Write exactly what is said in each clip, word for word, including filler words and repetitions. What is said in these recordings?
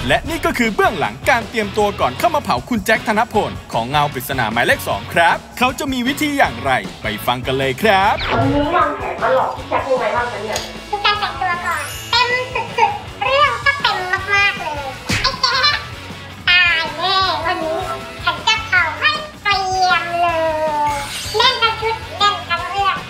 และนี่ก็คือเบื้องหลังการเตรียมตัวก่อนเข้ามาเผาคุณแจ็คธนพลของเงาปริศนาหมายเลขสองครับเขาจะมีวิธีอย่างไรไปฟังกันเลยครับวันนี้วางแผนมาหลอกพี่แจ็คยังไงบ้างคะเนี่ยคือการแต่งตัวก่อนเต็มสุดๆเรื่องก็เต็มมากๆเลยไอ้แจ๊คตายแน่วันนี้ฉันจะเผาให้เตรียมเลยเล่นทั้งชุดเล่นทั้งเรื่อง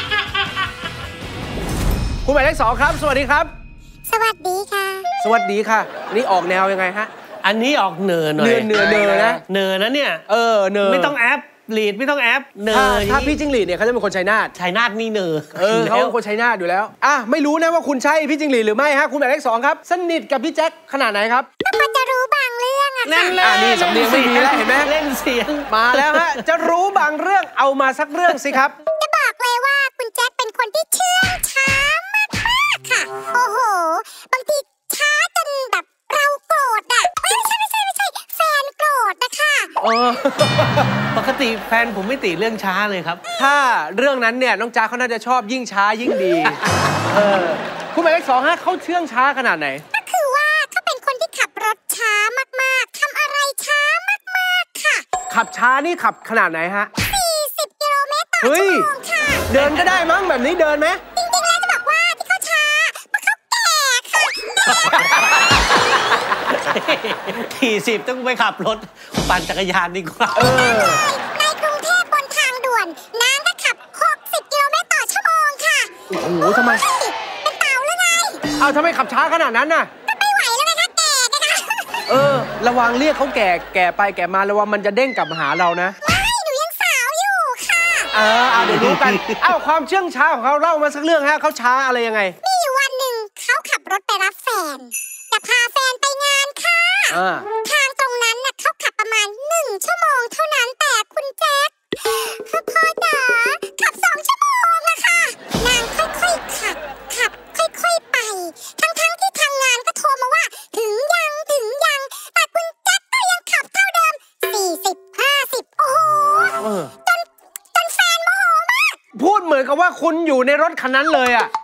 คุณหมายเลขสองครับสวัสดีครับสวัสดีค่ะสวัสดีค่ะนี่ออกแนวยังไงฮะอันนี้ออกเนินหน่อยเนินเนินเนินนะเนินนะเนี่ยเออเนินไม่ต้องแอปลีดไม่ต้องแอปเนินถ้าพี่จิ้งหรีดเนี่ยเขาจะเป็นคนชัยนาทชัยนาทนี่เนินเออเขาเป็นคนชัยนาทอยู่แล้วอ่ะไม่รู้นะว่าคุณใช่พี่จิ้งหรีดหรือไม่ฮะคุณหมายเลขสองครับสนิทกับพี่แจ็คขนาดไหนครับก็พอจะรู้บางเรื่องอะค่ะอ่านี่สำเนียงไม่มีแล้วเห็นไหมเล่นเสียงมาแล้วฮะจะรู้บางเรื่องเอามาสักเรื่องสิครับจะบอกเลยว่าคุณแจ็คเป็นคนที่เชื่องช้ามากๆค่ะโอ้โหบางทีช้าจนแบบเราโกรธอ่ะไม่ใช่ไม่ใช่ไม่ใช่แฟนโกรธนะคะเออปกติแฟนผมไม่ติเรื่องช้าเลยครับถ้าเรื่องนั้นเนี่ยน้องจ๊าเขาน่าจะชอบยิ่งช้ายิ่งดีเออคุณหมายเลขสองฮะเขาเชื่องช้าขนาดไหนก็คือว่าเขาเป็นคนที่ขับรถช้ามากๆทำอะไรช้ามากๆค่ะขับช้านี่ขับขนาดไหนฮะสี่สิบกิโลเมตรต่อชั่วโมงค่ะเดินก็ได้มั้งแบบนี้เดินไหมจริงๆแล้วจะบอกว่าที่เขาช้าเพราะเขาแก่ค่ะสี่สิบต้องไปขับรถปั่นจักรยานดีกว่าเออในกรุงเทพบนทางด่วนน้ำก็ขับหกสิบกิโลเมตรต่อชั่วโมงค่ะโอ้โหทำไมเป็นเต่าหรือไงเอาทำไมขับช้าขนาดนั้นน่ะก็ไม่ไหวแล้วไงคะแก่นะคะเออระวังเรียกเขาแก่แก่ไปแก่มาระวังมันจะเด้งกลับมาหาเรานะไม่หนูยังสาวอยู่ค่ะเออเอาเดี๋ยวรู้กันเอ้าความเชื่องช้าของเขาเล่ามาสักเรื่องฮะเขาช้าอะไรยังไงมีอยู่วันหนึ่งเขาขับรถไปรับแฟนจะพาแฟนไปงานค่ะทางตรงนั้นน่ะเขาขับประมาณหนึ่งชั่วโมงเท่านั้นแต่คุณแจ๊คพ่อพ่อจ๋าขับสองชั่วโมงอะค่ะนางค่อยๆขับขับค่อยๆไปทั้งๆที่ทางงานก็โทรมาว่าถึงยังถึงยังแต่คุณแจ๊คก็ยังขับเท่าเดิมสี่สิบห้าสิบโอ้โหจนจนแฟนโมโหมากพูดเหมือนกับว่าคุณอยู่ในรถคันนั้นเลยอะ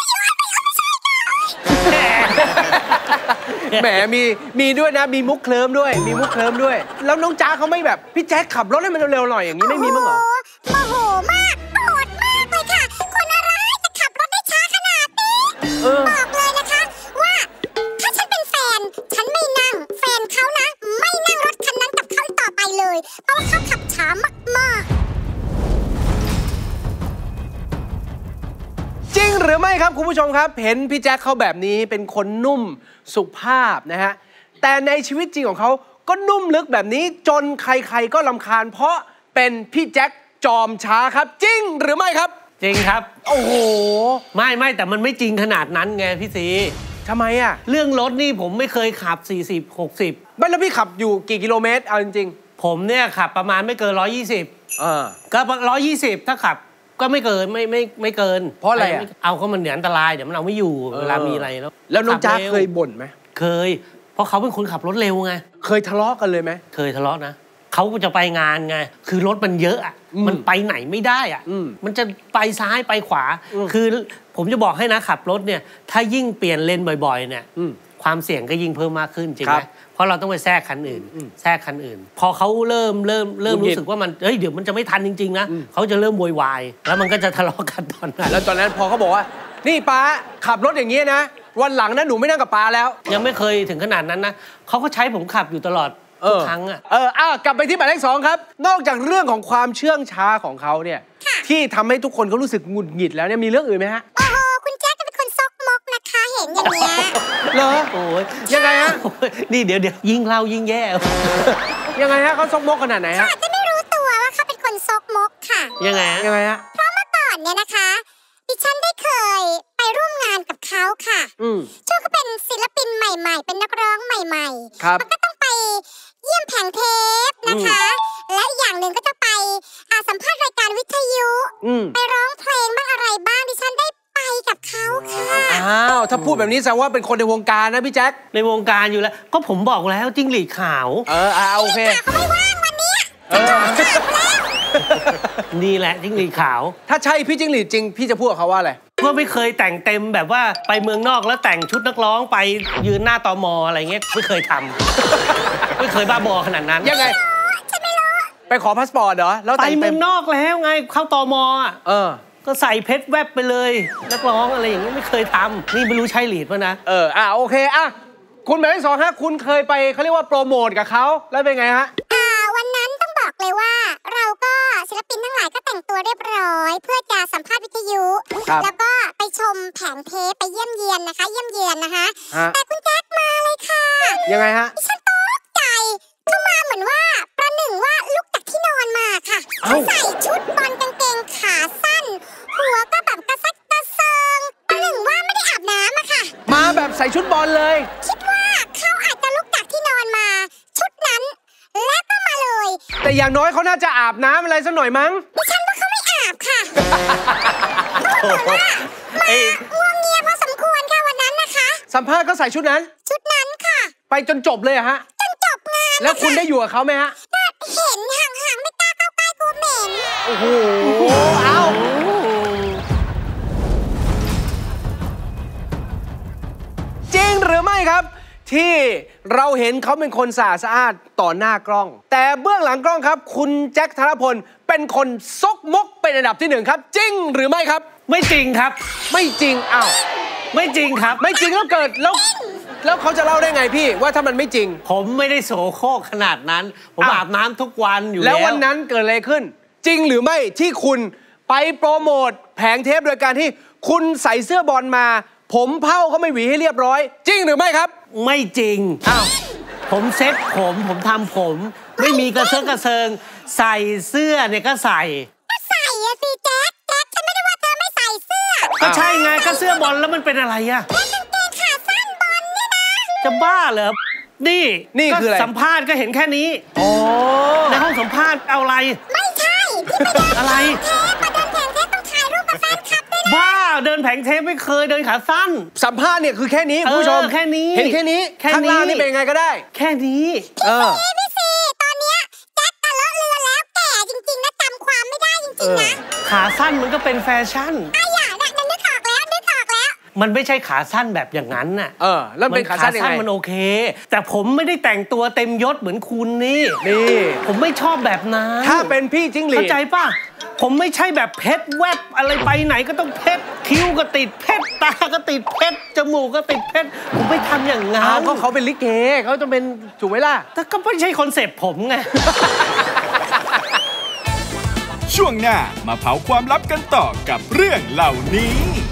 แหมมีมีด้วยนะมีมุกเคลิ้มด้วยมีมุกเคลิ้มด้วยแล้วน้องจ๊าเขาไม่แบบพี่แจ๊คขับรถให้มันเร็วๆหน่อยอย่างนี้ไม่มีมั้งเหรอโมโหมากโกรธมากเลยค่ะคนอะไรจะขับรถได้ช้าขนาดนี้บอกเลยนะคะว่าถ้าฉันเป็นแฟนฉันไม่นั่งแฟนเขานะไม่นั่งรถคันนั้นกับเขาต่อไปเลยเพราะว่าเขาขับช้ามากๆจริงหรือไม่ครับคุณผู้ชมครับเห็นพี่แจ็คเขาแบบนี้เป็นคนนุ่มสุภาพนะฮะแต่ในชีวิตจริงของเขาก็นุ่มลึกแบบนี้จนใครๆก็รำคาญเพราะเป็นพี่แจ็คจอมช้าครับจริงหรือไม่ครับจริงครับโอ้โหไม่ไม่แต่มันไม่จริงขนาดนั้นไงพี่ซีทำไมอ่ะเรื่องรถนี่ผมไม่เคยขับสี่สิบ หกสิบไม่แล้วพี่ขับอยู่กี่กิโลเมตรเอาจริงๆผมเนี่ยขับประมาณไม่เกินหนึ่งร้อยยี่สิบอ่าก็หนึ่งร้อยยี่สิบถ้าขับก็ไม่เกินไม่ไม่ไม่เกินเพราะอะไรอ่ะเอาก็มันเหนืออันตรายเดี๋ยวมันเอาไม่อยู่เวลามีอะไรแล้วแล้วน้องจ๊าเคยบ่นไหมเคยเพราะเขาเป็นคนขับรถเร็วไงเคยทะเลาะกันเลยไหมเคยทะเลาะนะเขาก็จะไปงานไงคือรถมันเยอะอ่ะมันไปไหนไม่ได้อ่ะมันจะไปซ้ายไปขวาคือผมจะบอกให้นะขับรถเนี่ยถ้ายิ่งเปลี่ยนเลนบ่อยๆเนี่ยความเสี่ยงก็ยิ่งเพิ่มมากขึ้นจริงไหมเพราะเราต้องไปแทรกคันอื่นแทรกคันอื่นพอเขาเริ่มเริ่มเริ่มรู้สึกว่ามันเฮ้ยเดี๋ยวมันจะไม่ทันจริงๆนะเขาจะเริ่มโวยวายแล้วมันก็จะทะเลาะกันตอนนั้นแล้วตอนนั้นพอเขาบอกว่านี่ป้าขับรถอย่างนี้นะวันหลังนะหนูไม่นั่งกับป้าแล้วยังไม่เคยถึงขนาดนั้นนะเขาก็ใช้ผมขับอยู่ตลอดทุกครั้งอ่ะเอออ้าวกลับไปที่หมายเลขสองครับนอกจากเรื่องของความเชื่องช้าของเขาเนี่ยที่ทำให้ทุกคนเขารู้สึกหงุดหงิดแล้วเนี่ยมีเรื่องอื่นไหมฮะโอ้โหคุณแจ๊คเป็นคนซกมกนะคะเห็นอย่างเงี้ยเหรอโอ้ยยังไงฮะนี่เดี๋ยวเดี๋ยวยิ่งเล่ายิ่งแย่ยังไงฮะเขาซกมกขนาดไหนฮะจะไม่รู้ตัวว่าเขาเป็นคนซกมกค่ะยังไงยังไงฮะเพราะเมื่อก่อนเนี่ยนะคะดิฉันได้เคยไปร่วมงานกับเขาค่ะช่วงเขาเป็นศิลปินใหม่ๆเป็นนักร้องใหม่ๆมันก็ต้องไปเยี่ยมแผงเทปนะคะและอีกอย่างหนึ่งก็จะไปสัมภาษณ์รายการวิทยุไปร้องเพลงบ้างอะไรบ้างดิฉันได้ไปกับเขาค่ะอ้าวถ้าพูดแบบนี้แสดงว่าเป็นคนในวงการนะพี่แจ็คในวงการอยู่แล้วก็ผมบอกแล้วจิ้งหรีดขาวเอออ่าโอเคเขาไม่ว่างวันนี้จะโดนจับแล้วนี่แหละจิ้งหรีดขาวถ้าใช่พี่จิ้งหรีดจริงพี่จะพูดกับเขาว่าอะไรก็ไม่เคยแต่งเต็มแบบว่าไปเมืองนอกแล้วแต่งชุดนักร้องไปยืนหน้าตมอะไรเงี้ยไม่เคยทำ ไม่เคยบ้าบอขนาดนั้นยังไงไปขอพาสปอร์ตเหรอแล้วไปเมืองนอกแล้วไงเข้าตมอ่ะเออก็ใส่เพชรแวบไปเลยนักร้องอะไรอย่างเงี้ยไม่เคยทำนี่ไม่รู้ใช่หลีดป่ะนะเอออ่ะโอเคอ่ะคุณแบบที่สองฮะคุณเคยไปเขาเรียกว่าโปรโมทกับเขาแล้วเป็นไงฮะอ่าวันนั้นต้องบอกเลยว่าเราก็ศิลปินทั้งหลายก็แต่งตัวเรียบร้อยเพื่อจะสัมภาษณ์วิทยุแล้วก็ไปชมแผงเทปไปเยี่ยมเยียนนะคะเยี่ยมเยียนนะคะแต่คุณแจ็คมาเลยค่ะยังไงฮะฉันตกใจเข้ามาเหมือนว่าประหนึ่งว่าลุกจากที่นอนมาค่ะใส่ชุดบอลกางเกงขาสั้นหัวก็แบบกระซักกระเซิงประหนึ่งว่าไม่ได้อาบน้ำอะค่ะมาแบบใส่ชุดบอลเลยคิดว่าเขาอาจจะลุกจากที่นอนมาชุดนั้นแล้วก็มาเลยแต่อย่างน้อยเขาน่าจะอาบน้ำอะไรสักหน่อยมั้งดิฉันว่าเขาไม่อาบค่ะเขาเหมือนว่ามาง่วงเงียพอสมควรค่ะวันนั้นนะคะสัมภาษณ์ก็ใส่ชุดนั้นชุดนั้นค่ะไปจนจบเลยอะฮะจนจบงานแล้วคุณได้อยู่กับเขาไหมฮะเห็นห่างๆไม่กล้าเข้าใกล้กลัวเหม็นโอ้โหเอาจริงหรือไม่ครับที่เราเห็นเขาเป็นคนสะอาดสะอาดต่อหน้ากล้องแต่เบื้องหลังกล้องครับคุณแจ็คธนพลเป็นคนซกมกเป็นอันดับที่หนึ่งครับจริงหรือไม่ครับไม่จริงครับไม่จริงอ้าวไม่จริงครับไม่จริงแล้วเกิดแล้วแล้วเขาจะเล่าได้ไงพี่ว่าถ้ามันไม่จริงผมไม่ได้โสโครกขนาดนั้นผมอาบน้ำทุกวันอยู่แล้วแล้ววันนั้นเกิดอะไรขึ้นจริงหรือไม่ที่คุณไปโปรโมทแผงเทปโดยการที่คุณใส่เสื้อบอลมาผมเผ้าเขาไม่หวีให้เรียบร้อยจริงหรือไม่ครับไม่จริงอ้าวผมเซ็ตผมผมทำผมไม่มีกระเซิงกระเซิงใส่เสื้อเนี่ยก็ใส่ก็ใส่อะสิแจ๊คแจ๊คฉันไม่ได้ว่าเธอไม่ใส่เสื้อก็ใช่ไงก็เสื้อบอลแล้วมันเป็นอะไรอะกางเกงขาสั้นบอลนี่นะจะบ้าเหรอนี่นี่คืออะไรสัมภาษณ์ก็เห็นแค่นี้โอ้ในห้องสัมภาษณ์เอาอะไรไม่ใช่ที่ไปเดินอะไรเทปมาเดินแผงเทปต้องถ่ายรูปกับแฟนคลับด้วยนะบ้าเดินแผงเทปไม่เคยเดินขาสั้นสัมภาษณ์เนี่ยคือแค่นี้คุณผู้ชมแค่นี้เห็นแค่นี้ข้างล่างนี่เป็นไงก็ได้แค่นี้เออพี่ซีตอนเนี้ยแจ็คตะเลาะเรือแล้วแก่จริงๆนะจำความไม่ได้จริงๆนะขาสั้นมันก็เป็นแฟชั่นอ่ะอย่าเนี่ยนึกออกแล้วนึกออกแล้วมันไม่ใช่ขาสั้นแบบอย่างนั้นน่ะเออแล้วเป็นขาสั้นยังไงมันโอเคแต่ผมไม่ได้แต่งตัวเต็มยศเหมือนคุณนี่นี่ผมไม่ชอบแบบนั้นถ้าเป็นพี่จิ้งหรีดเข้าใจป่ะผมไม่ใช่แบบเพชรแวบอะไรไปไหนก็ต้องเพชรคิ้วก็ติดเพชรตาก็ติดเพชรจมูกก็ติดเพชรผมไม่ทำอย่างงั้นก็เขาเป็นลิเกเขาจะเป็นถูกไหมล่ะแต่ก็ไม่ใช่คอนเซ็ปต์ผมไงช่วงหน้ามาเผาความลับกันต่อกับเรื่องเหล่านี้